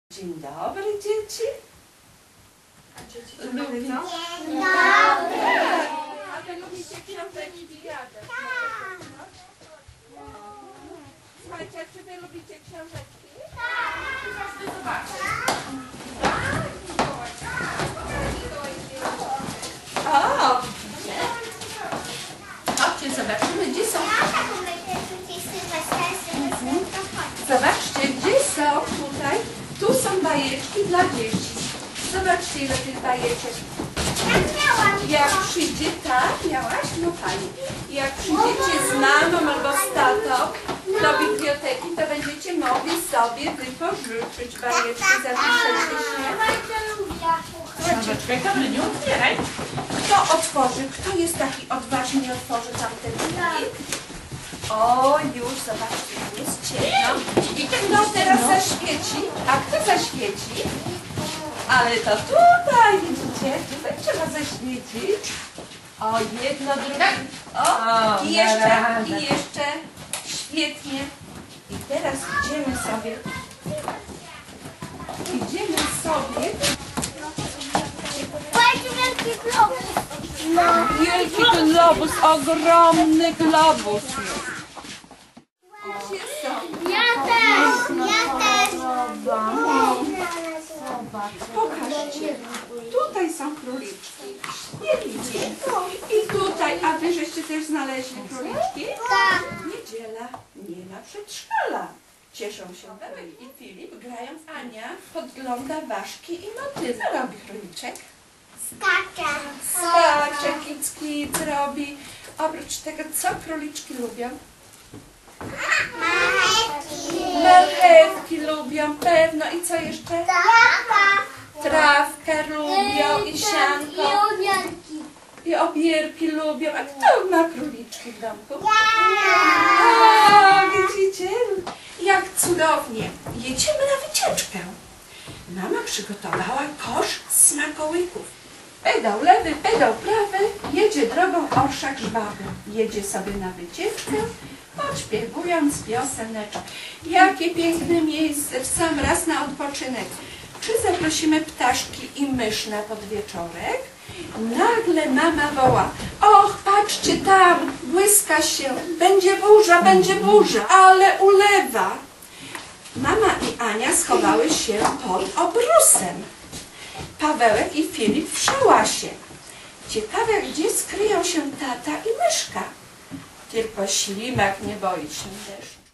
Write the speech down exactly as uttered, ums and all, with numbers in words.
Dzień dobry, dzieci. A dzieci co powiedzą? Dzień dobry. A wy lubicie książeczki? Słuchajcie, czy wy lubicie książeczki? Każdy zobaczy. O! Chodźcie, zobaczymy, gdzie są. Zobaczcie, gdzie są tutaj. Tu są bajeczki dla dzieci. Zobaczcie, ile tych bajeczek. Jak przyjdzie, tak, miałaś? No fajnie. Jak przyjdziecie z mamą albo z tatą do biblioteki, to będziecie mogli sobie wypożyczyć bajeczki, zapiszecie się. Książeczkę, dobrze, nie otwieraj. Kto otworzy? Kto jest taki odważny i otworzy tamten plik? O, już, zobaczcie, tam jest ciemno. I kto teraz zaświeci? A kto zaświeci? Ale to tutaj, widzicie? Tutaj trzeba zaświecić. O, jedno, drugie. O, i jeszcze, i jeszcze. Świetnie. I teraz idziemy sobie. Idziemy sobie. Wielki globus, ogromny globus. Gdzie są? Ja też, ja też. Pokażcie. Tutaj są króliczki. Świetnie. I tutaj, a wy żeście też znaleźli króliczki? Tak. Niedziela, nie ma przedszkola. Cieszą się Bełek i Filip, grając. Ania podgląda ważki i motywy. Co robi króliczek? Skacze. Skacze, kic, kic robi. Oprócz tego, co króliczki lubią? Marchewki. Marchewki lubią, pewno. I co jeszcze? Trawka. Trawkę lubią i sianko. I uwielki. I obierki lubią. A kto ma króliczki w domku? Ja. O, widzicie? Jak cudownie. Jedziemy na wycieczkę. Mama przygotowała kosz smakołyków. Pedał lewy, pedał prawy, jedzie drogą orszak żwawy. Jedzie sobie na wycieczkę, podśpiewując pioseneczkę. Jakie piękne miejsce, w sam raz na odpoczynek. Czy zaprosimy ptaszki i mysz na podwieczorek? Nagle mama woła: och, patrzcie tam, błyska się, będzie burza, będzie burza, ale ulewa. Mama i Ania schowały się pod obrusem. Pawełek i Filip w szałasie. Ciekawe, gdzie skryją się tata i myszka. Tylko ślimak nie boi się deszczu.